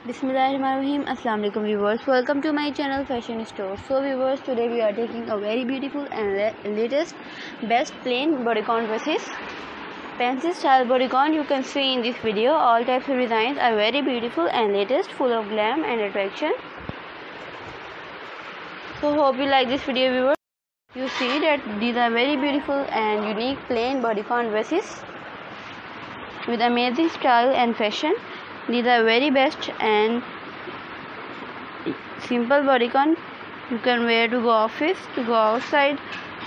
Bismillahirrahmanirrahim. Assalamu alaikum viewers. Welcome to my channel Fashion Store. So viewers, today we are taking a very beautiful and latest best plain bodycon dresses. Fancy style bodycon you can see in this video. All types of designs are very beautiful and latest, full of glam and attraction. So hope you like this video viewers. You see that these are very beautiful and unique plain bodycon dresses with amazing style and fashion. These are very best and simple bodycon you can wear to go office, to go outside.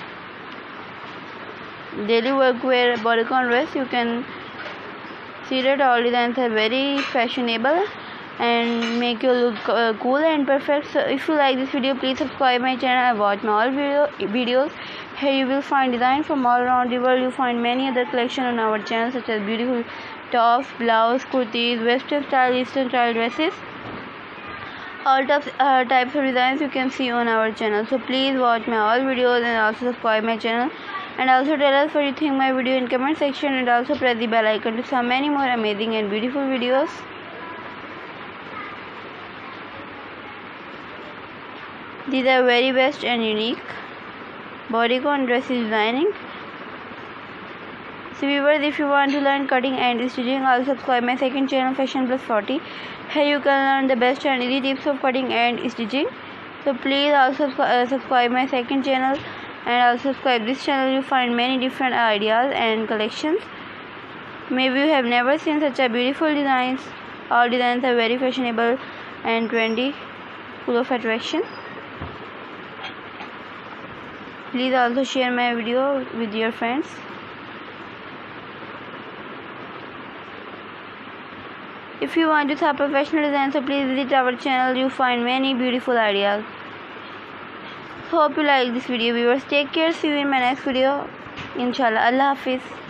Daily work wear bodycon dress. You can see that all designs are very fashionable and make you look cool and perfect. So if you like this video, please subscribe my channel and watch my all videos. Here you will find design from all around the world. You find many other collection on our channel such as beautiful tops, blouse, kurtis, western style, eastern style dresses. All types of designs you can see on our channel. So please watch my all videos and also subscribe my channel, and also tell us what you think my video in comment section, and also press the bell icon to see many more amazing and beautiful videos. These are very best and unique bodycon dresses designing. So viewers, if you want to learn cutting and stitching, also subscribe my second channel Fashion Plus 40. Here you can learn the best and easy tips of cutting and stitching. So please also subscribe my second channel and also subscribe this channel. You find many different ideas and collections. Maybe you have never seen such a beautiful designs. All designs are very fashionable and trendy, full of attraction. Please also share my video with your friends. If you want to see professional design, so please visit our channel. You find many beautiful ideas. Hope you like this video viewers. Take care. See you in my next video. Inshallah. Allah Hafiz.